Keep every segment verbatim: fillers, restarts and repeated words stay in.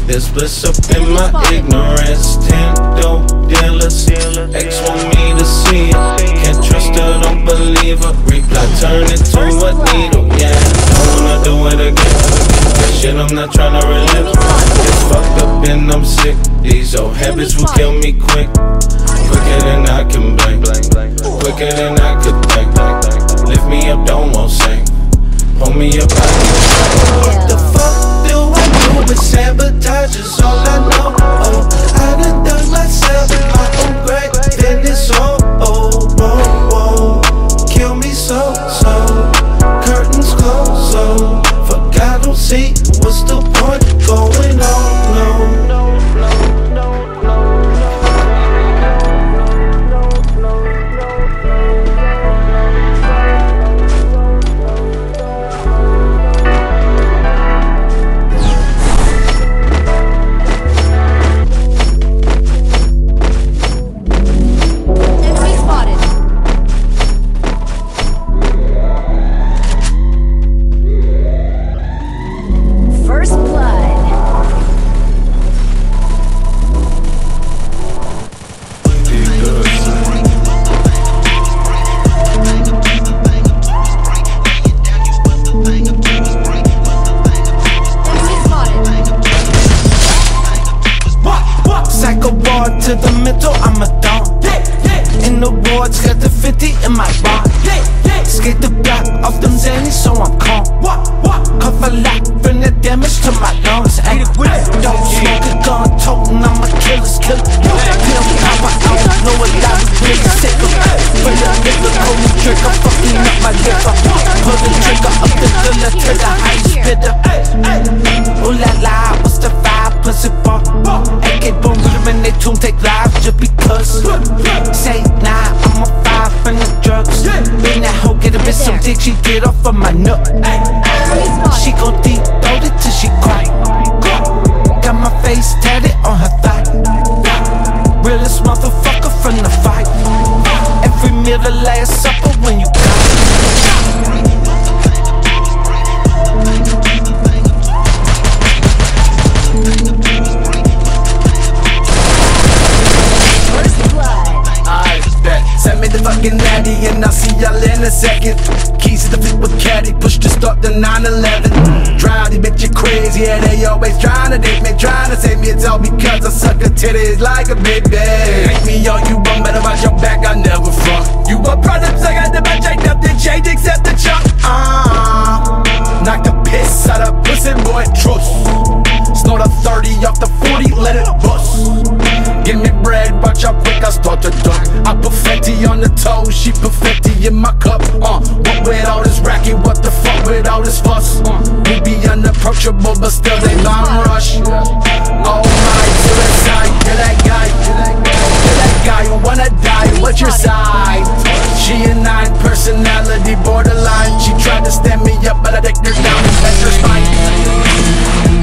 There's bliss up in my ignorance. Ten dope dealers, X want me to see it. Can't trust her, don't believe her. Reply, turn it to a needle, yeah. I wanna do it again. That shit I'm not tryna relive. It's fucked up and I'm sick. These old habits will kill me quick. Quicker than I can blink, quicker than I could think. Lift me up, don't want sink. Pull me up, I can. What the fuck do I do with sabotage is all I know. Oh, I done done myself my own grave, then it's all oh, whoa, whoa. Kill me so, so. Curtains closed, so. Fuck, I don't see what's the point going on, no. To the middle, I'm a dawn. In the wards, got the fifty in my bond. Skate the block off them zannies, so I'm calm. Cuff a lot, bring the damage to my lungs. Ay, don't smoke a gun, totin', I'm a killer's killer. Tell me how I don't know a lot of really sick of. Bring the liquor, hold the trigger, fucking up my liver. Pull the trigger up the filler to the highest bidder. Ooh la la, what's the vibe, pussy bar? A K boom, rhythm in they tune, take live just because. Say nah, I'm a five in the drugs. Bring that hoe, get a bitch some dick, she get off of my nut. She gon' deep throat it till she cry. Got my face tatted on her thigh. Realest motherfucker from the fight. Every meal the last supper when you come. Send me the fucking natty and I'll see y'all in a second. Keys to the flip with caddy, push to start the nine eleven. Drive these bitches crazy, yeah, they always tryna date me, tryna save me. It's all because I suck a titties like a baby. Make me all you want, better watch your back, I never front. You a product, I got the bunch, ain't nothing changed except the chunk. Ah, uh, knock the piss out of pussy boy, trust. Snort a thirty off the forty, let it bust. Give me bread, watch how quick I start to duck. I put Fenty on the toe, she put Fenty in my cup. Uh, what with all this racket, what the fuck with all this fuss? Uh, we be unapproachable, but still they bomb rush. Oh my, to the side, you're that guy, you're that guy who wanna die. What's your side? She a nine personality, borderline. She tried to stand me up, but I dicked her down and bent her spine.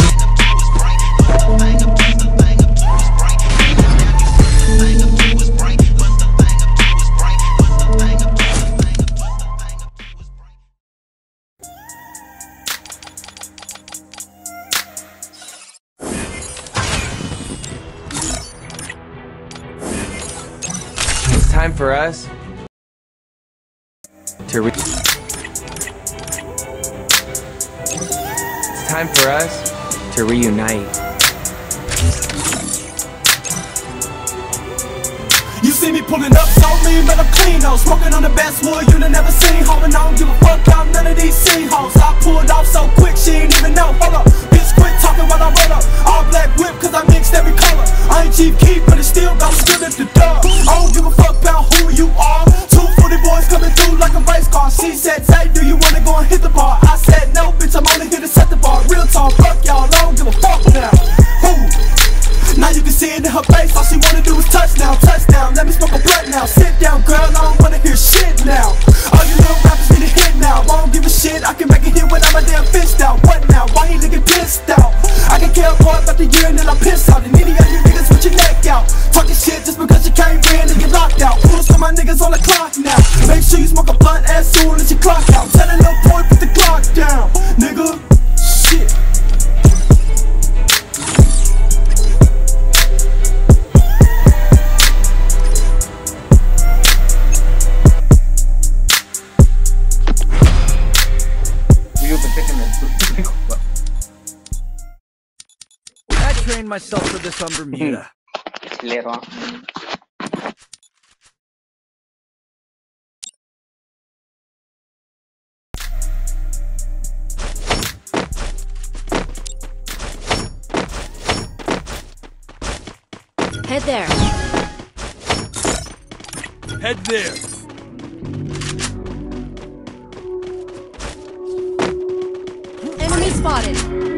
It's time for us to re It's time for us to reunite. You see me pulling up so lean, but I'm clean though. Smoking on the best wood you done never seen, ho. And I don't give a fuck about none of these scene hoes. I pulled off so quick, she ain't even know. Hold up, bitch, quit talking while I roll up. All black whip, cause I mixed every color. I ain't Chief Keef, but it still got still at the door. I don't give a fuck about who you are. Two forty boys coming through like a race car. She said, say, do you wanna go and hit the bar? I said, no, bitch, I'm only here to set the bar. Real talk, fuck y'all, I don't give a fuck now. Who? Now you can see it in her face, all she wanna do is touchdown, touchdown. Let me smoke a blunt now, sit down, girl, I don't wanna hear shit now. All you little rappers need a hit now. I don't give a shit, I can make it hit when I'm a damn fist out. What now? Why he looking pissed out? I can care more about the year and then I piss out. And any of you niggas with your neck out, talking shit just because you can't win and you locked out. Push to my niggas on the clock now. Make sure you smoke a blunt as soon as you clock out. Tell a little boy put the clock down, nigga. Shit. I trained myself for this on Bermuda. Later on. Head there. Head there. Enemy spotted.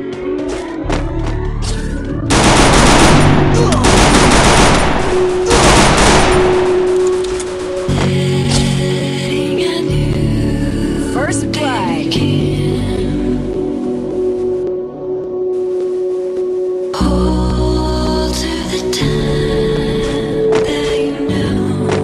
First blood. Hold to the time that you know.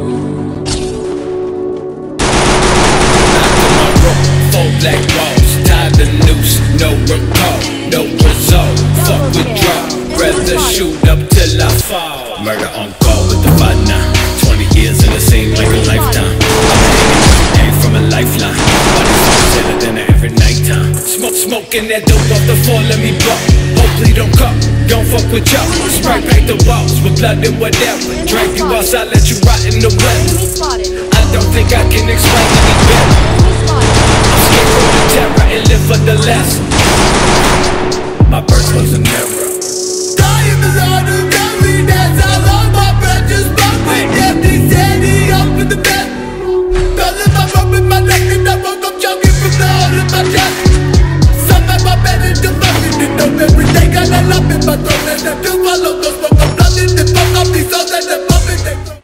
Four black walls, tied the noose, no recall, no result. Fuck withdraw, rather shoot up till I fall. Murder on call with the five nine. Twenty years and it seemed like a lifetime. I'm hanging from a lifeline. Body's better than every nighttime. Smoke, smoking that dope off the floor, let me blow. Hopefully don't come, don't fuck with y'all. Spray paint the walls with blood and whatever. Drag you outside, let you rot in the weather. I don't think I can explain any better. I'm scared for the terror and live for the lesson. My birth was an error. Dying is hard to carry, that's how long my breath just broke me. Empty standing up in the bed. Belling my rope in my neck and I woke up choking from the hole in my chest. Some of my bed is just fucking it up every day. Got a lump in my throat and I feel my loco smoke. I'm flooding the fuck off these souls and they're pumping their throat.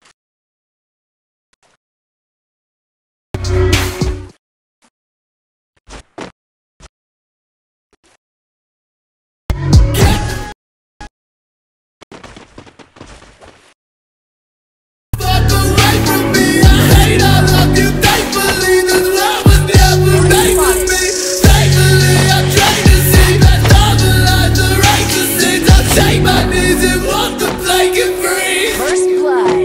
Take my knees and walk the plank and breathe. First blood.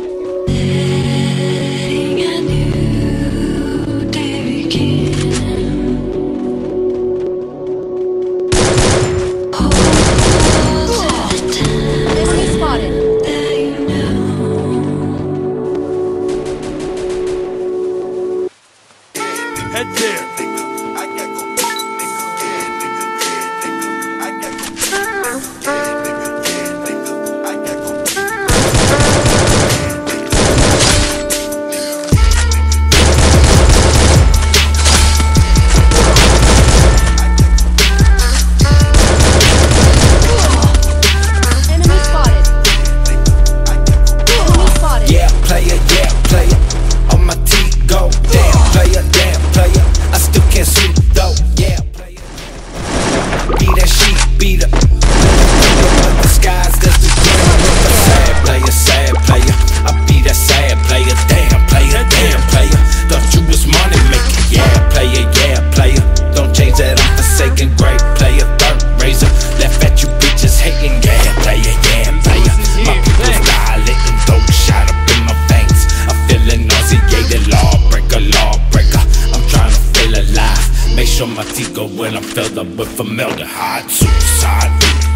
Letting a new day begin. Hold to the time Enemy spotted. that you know. Head there. Enemy spotted. Enemy spotted. Yeah, player, yeah, player. On my teeth, go. Damn, player, damn, player. I still can't sleep, though. Yeah, player. Be that sheep beater. But the skies, that's the dream. Sad player, sad player. I be that sad player. Damn, player, damn, player. Thought you was money making. Yeah, player, yeah, player. Don't change that, I'm forsaken. Great player, third razor. Left at you bitches hating. Yeah, player, yeah, player. My people's dilating, dope shot up in my veins. I'm feeling nauseated, lawbreaker, lawbreaker. I'm trying to feel alive. Make sure my teeth go when I'm filled up with formaldehyde. Suicide.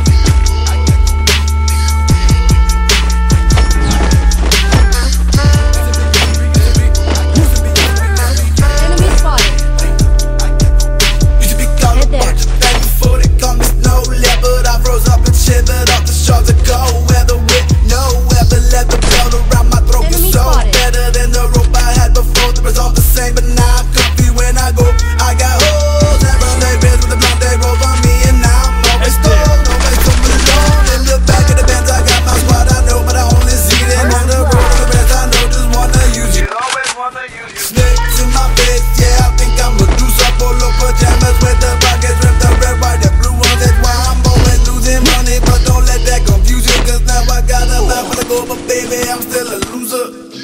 Enemy spotted. Used to be gone a Head there. bunch of things before they come to snow leopard. I froze up and shivered off the shores of cold weather with no weather. Let the belt around my throat Enemy was so spotted. better than the rope I had before. The result the same, but now I'm comfy when I go. I got holes and run they beds with the blunt they roll on me, and now I'm always stoned, always home alone. In the back of the Benz, I got my squad, I know, but I only see them on the road. The rest I know just wanna use you. Snakes in my face, yeah, I think I'm Medusa. Polo pajamas with the pockets ripped, the red, white, and blue ones. That's why I'm always losing money, but don't let that confuse you. Cause now I got a map for the goal, but baby, I'm still a loser.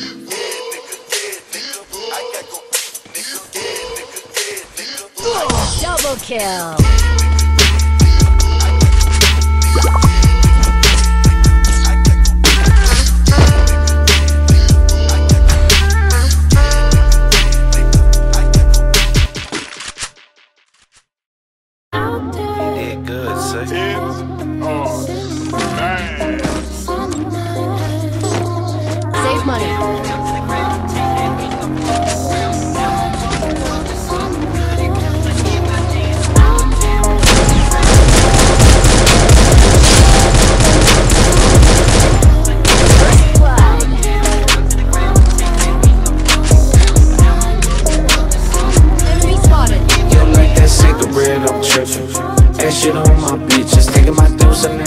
Double kill.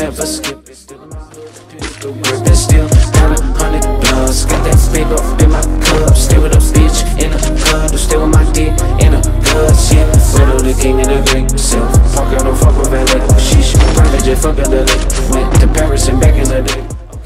never skip. Pistol grip and still got a hundred plus. Got that spade up in my cup. Stay with a bitch in a club. Stay with my dick in a guts, yeah. Widow the king and the great self. Park out, don't fuck with valet. Sheesh, private jet, fuck out the lake. Went to Paris and back in the day.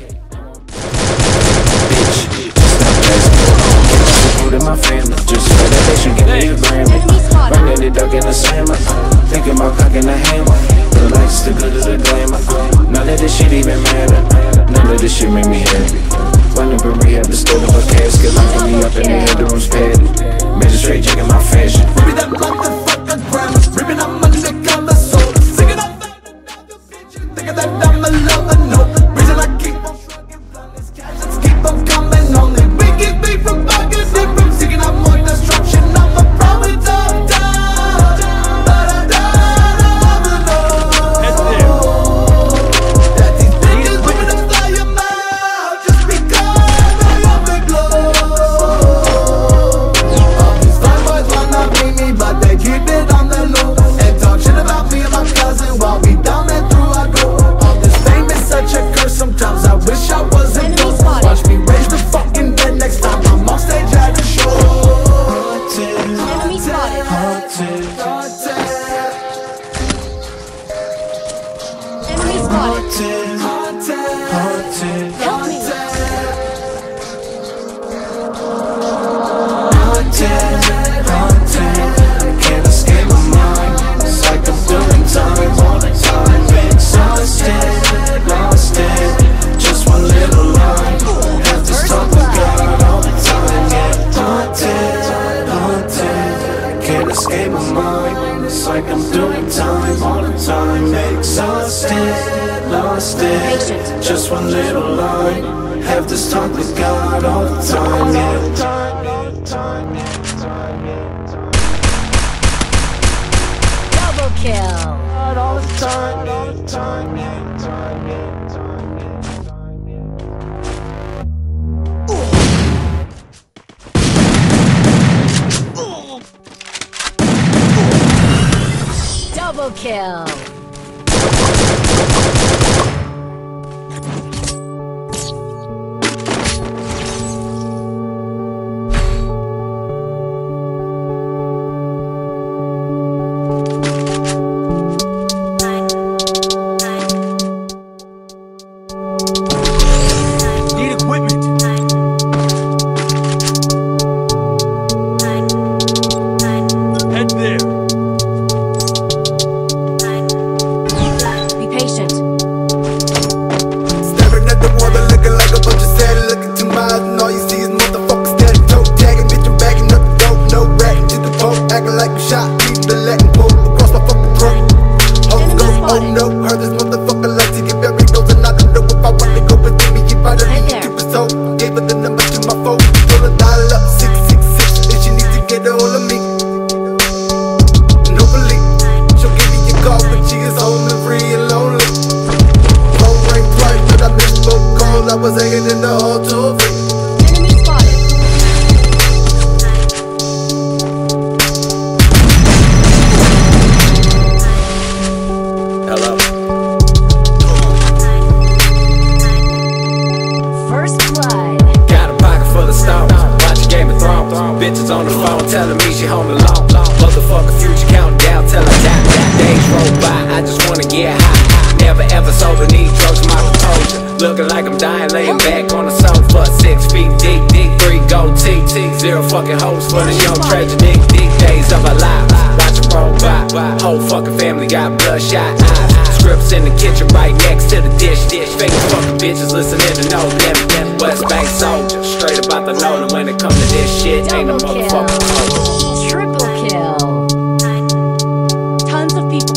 Bitch, stop playing. In my family, just for that they should give me a Grammy. Right there, the duck in the slammer. Thinking about cocking the hammer. The lights, the good of the glamour. None of this shit even matter. None of this shit make me happy. Run up and rehab, the story of a casket. Locking me up in the head, the room's padded. Magistrate checking my fashion. Ripping that motherfucker grammar. Ripping up my neck on the soul. Singing up that bitch. Thinking that I'm a lover, no. Reason I keep on shrugging blunt is cash. Let's keep on coming on it. We keep me from bugging different. Singing up more destruction. I'm a promise of time. But I died of the know that these bitches women to fly your mouth just because I love the glow. All these fine boys wanna be me, but they keep it on the low and talk shit about me and my cousin while we down and through I go. All this fame is such a curse. Sometimes I wish I wasn't those. Watch me raise the fucking dead next time I'm on stage at the show. Enemy spotted. Enemy spotted. Help me. Can't escape my mind. It's like I'm doing time all the time. Exhausted, lost it. Just one little line. Have to talk with God all the time. Yeah, haunted, haunted. Can't escape my mind. It's like I'm doing time all the time. Exhausted, lost it. Just one little line. Have this talk with God all the time. Yeah. Double kill. All the time, all the time, yeah. Double kill. Need equipment. Head there. Be patient. Staring at the wall, but looking like a bunch of sad. Looking to my eyes, and all you see is motherfuckers steady toe tagging. Bitch, I'm bagging up the dope, no ratting to the poke. Acting like you shot, leaving the Latin quote across my fucking throat. Hoes go, oh no, heard this motherfucker like to get buried. Those and I don't know if I want to go, but then me keep out of Right me. there. Keep it so, gave her the number to my phone. Told her dial up six six six, and she needs to get a hold of me. And hopefully, she'll give me a call when she is home and free and lonely. Phone rang twice, but I missed both calls. I was hanging in the hall too free. Enemy spotted. Hello. First blood. Got a pocket full of stones. Watching Game of Thrones. Bitches on the phone telling me she home alone. Motherfucker future counting down till I die. Days roll by, I just wanna get high. Never ever sober, need drugs, my composure. Looking like I'm dying, laying back on the sofa. Six feet deep, deep, three gold T T. Zero fucking hoes for the young tragedy. Deep days of our lives. Watch it roll by. Whole fucking family got bloodshot eyes. Scripts in the kitchen right next to the dish dish. Fake fucking bitches listening to no them. West Bank soldier, straight about the know that when it comes to this shit, ain't no Double motherfucking kill. code. Triple kill. Tons of people.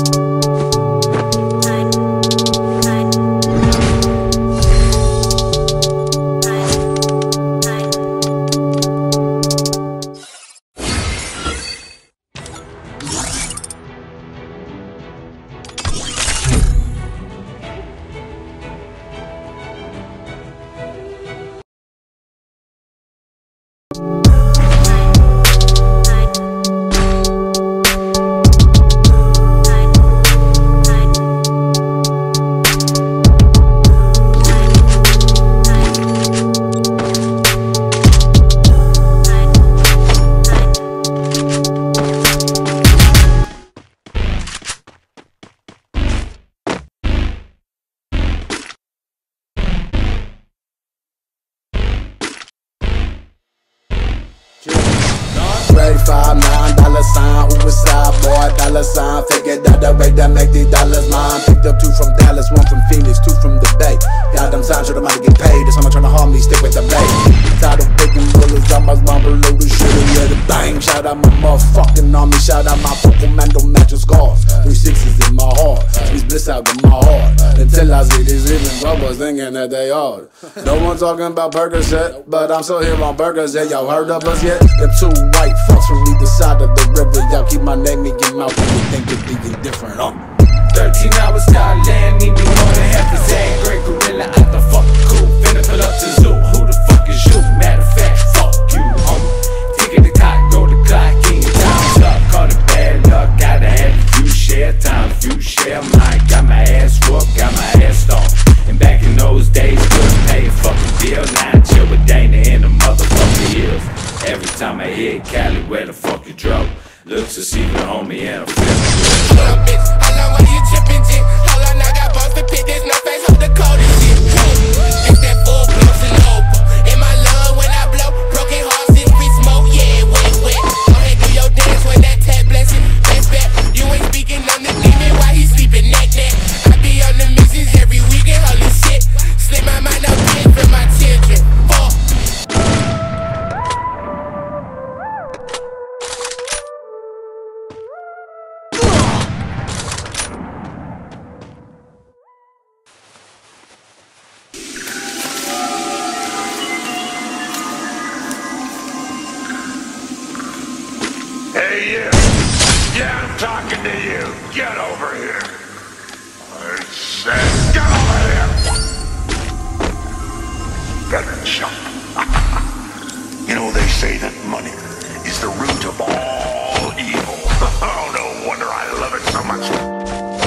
five nine, dollar sign, who was side boy, dollar sign. Figured out the way that make these dollars mine. Picked up two from Dallas, one from Phoenix, two from the Bay. Goddamn sign, sure the money get paid. That's how I'm trying to harm me, stick with the bay. Tired of picking bullets, I must bomb below the shit, yeah, the bang. Shout out my motherfucking army, shout out my fucking man, don't match your scars. Three sixes in my heart, these bliss out in my heart. Until I see these living rubbers thinking that they hard. No one talking about Percocet, but I'm still here on burgers. Yeah, y'all heard of us yet? Them two white fucks from either side of the river. Y'all keep my name in your mouth when you think it's even different. Uh. thirteen hours Skyland, need me more than half a zag. Great gorilla out the fucking coop, finna pull up to zoo. Who the fuck is you? Matter of fact, fuck you, homie. Ticket the clock, go the clock, in your time's up. Call it bad luck, gotta have a few share time, few share mine. Got my ass whooped, got my ass stomped. And back in those days, couldn't pay a fucking deal. Now I chill with Dana in the motherfucking hills. Every time I hit Cali, where the fuck you drove? Looks to see the homie and I'm feeling good. Hold up, bitch, how long are you trippin', G? Hold on, I got balls to pit, there's no face, hold the code and shit. It's that full blows and open. In my lung when I blow, broken hearts and free smoke, yeah, wet, wet. Go ahead, do your dance when that tab blessing. That's back, you ain't speaking on the demon while he sleeping, neck, neck. I be on the missions every weekend, holy shit. Slip my mind out, kid, for my children. Fuck. Hey, you! Yeah, I'm talking to you. Get over here. I said, get over here! Better jump. You know, they say that money is the root of all evil. Oh, no wonder I love it so much.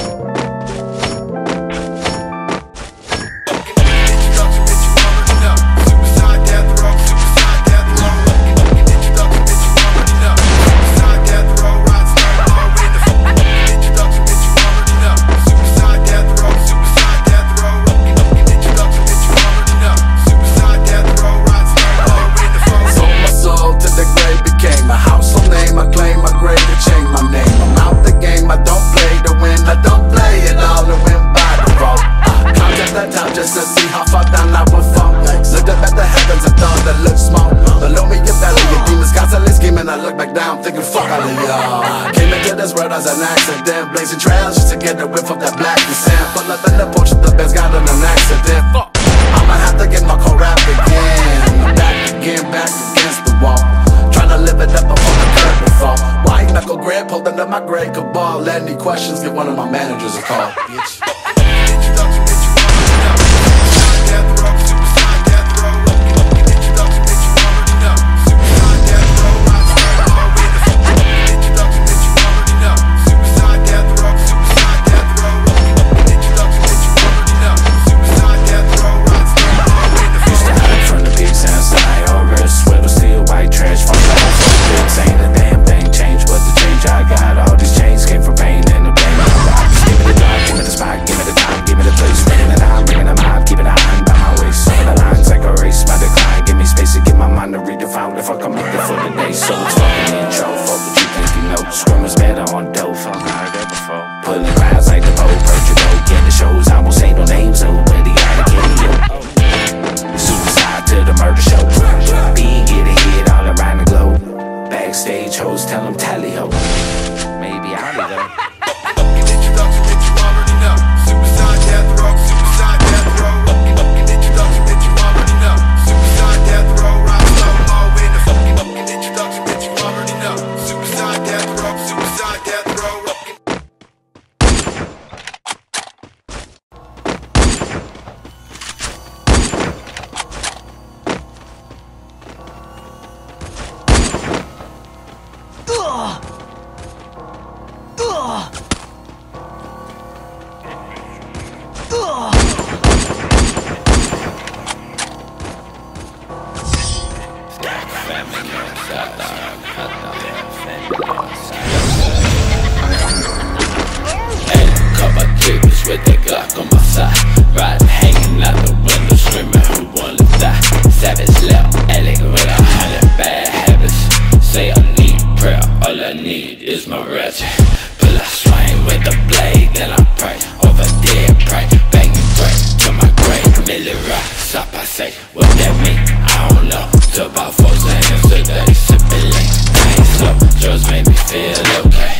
As an accident, blazing trails just to get the whiff of that black sand. Full up in the porch of the best, got in an accident. Fuck, I'ma have to get my core rap again. Back again, back against the wall. Tryna live it up before the curtain fall. White knuckle grip, holding up my great cabal. Any questions, give one of my managers a call, bitch. With that Glock on my side, riding, hanging out the window, screaming who wanna die. Savage left, L A with a hundred bad habits. Say I need prayer, I need is my ratchet. Pull a swing with the blade, then I pray over dead prey. Bang and break to my grave. Millie rock, stop, I say. What that mean? I don't know. It's about four seconds today. Sippin' lean, I ain't slow. Drugs make me feel okay.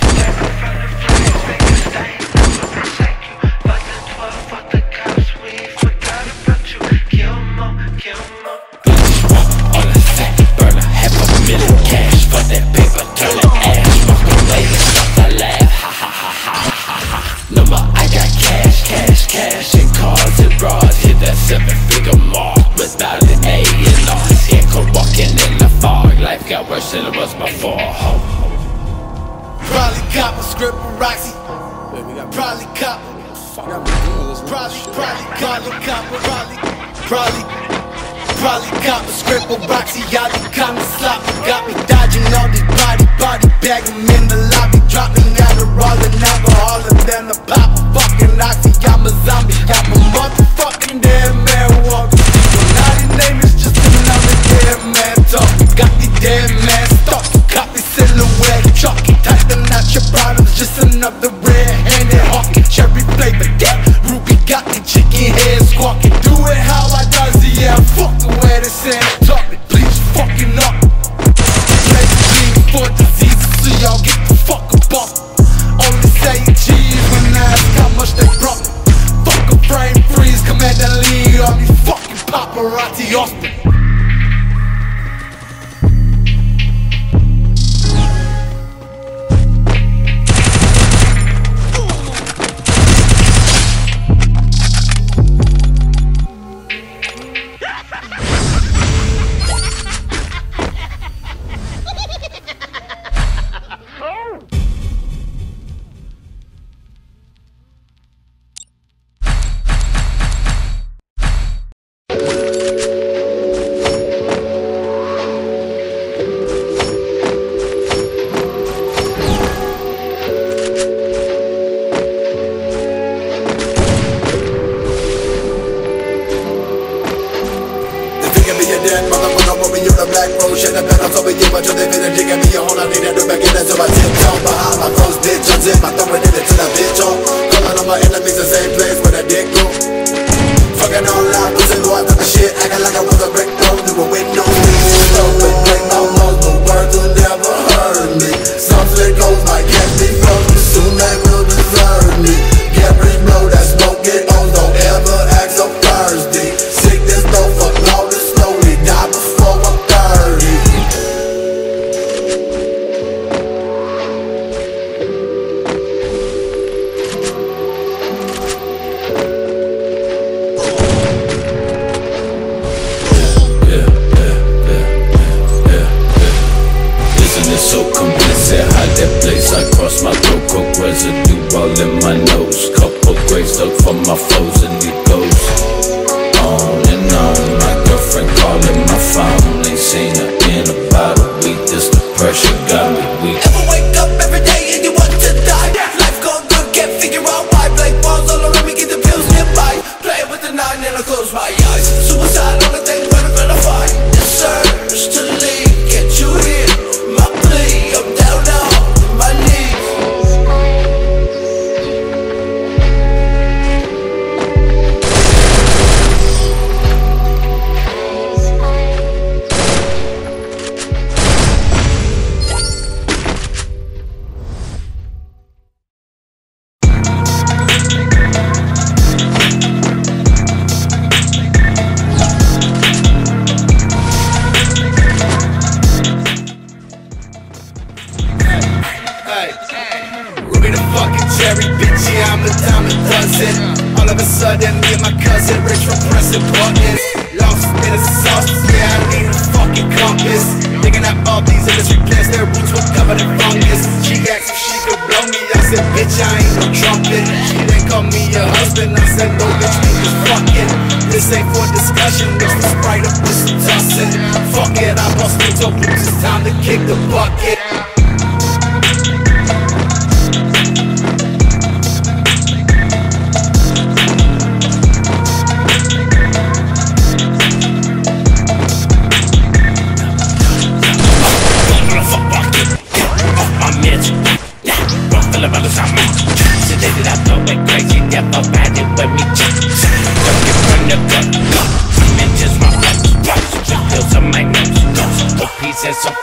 Worse than it was before. Probably cop a script with Roxy. Probably cop. Probably, probably, probably cop. Probably, probably, probably cop a script with Roxy. Y'all be coming sloppy. Got me dodging all these body, body bag 'em in the lobby. Dropping out of rolling alcohol and then a pop of fucking oxy. I'm a zombie. I'm a motherfucking dead man walking. Now your name is just another dead man talking. Got me dead man stuck. Copy silhouette chalky. Tighten out your problems. Just another red-handed hawking. Cherry flavor dip. Ruby got the chicken head squawking. Do it how I does it. Yeah, fuck the way they say it. Talk me, please fucking up. Let's bleed for diseases so y'all get the fuck up off. Only say cheese when I ask how much they brought me. Fuck a frame freeze. Commander Lee on me fucking paparazzi Austin.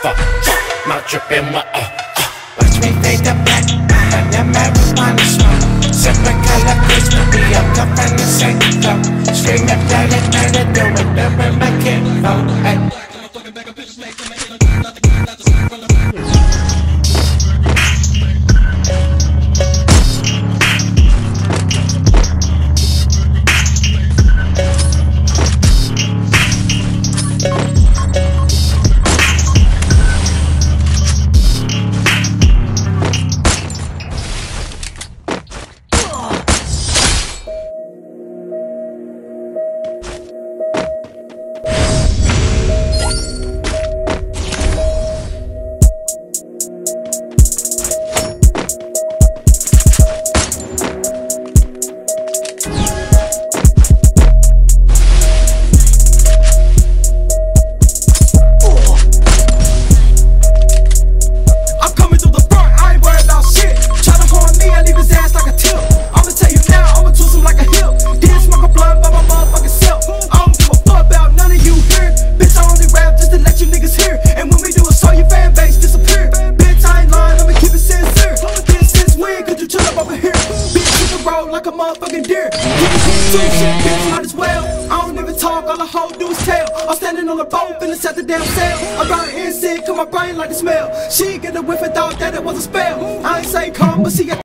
fuck, fuck, mouth dripping with uh, uh. Watch me fade the black, and the marijuana smoke. Sipping color crisp, be up up in the same flow. Screaming blood and murder, doing double my kid vote. Hey. Like a motherfucking deer. Shit, bitch, might as well. I don't even talk, all I hold do is tell. I'm standing on the boat, finna set the damn sail. I'm burning insect, cause my brain like the smell. She get a whiff and thought that it was a spell. I ain't say come, but see